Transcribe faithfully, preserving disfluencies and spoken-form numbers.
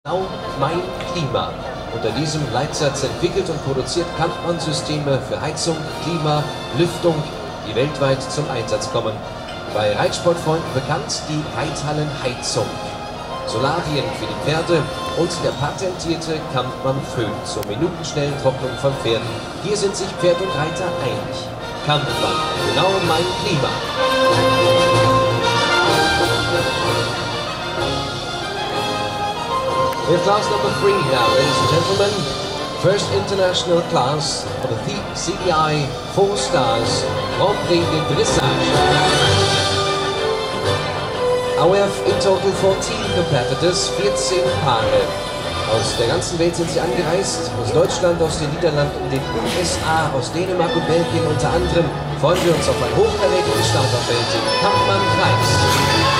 Genau mein Klima. Unter diesem Leitsatz entwickelt und produziert Kampmann Systeme für Heizung, Klima, Lüftung, die weltweit zum Einsatz kommen. Bei Reitsportfreunden bekannt die Reithallenheizung, Solarien für die Pferde und der patentierte Kampmann Föhn zur minutenschnellen Trocknung von Pferden. Hier sind sich Pferd und Reiter einig. Kampmann, genau mein Klima. With class number three now, ladies and gentlemen. First international class for the C D I four stars Grand Prix de Dressage. Now we have in total fourteen competitors, vierzehn Paare. Aus der ganzen Welt sind sie angereist, aus Deutschland, aus den Niederlanden, den U S A, aus Dänemark und Belgien unter anderem. Freuen wir uns auf ein hochkarätiges Starterfeld im Kampmann-Preis.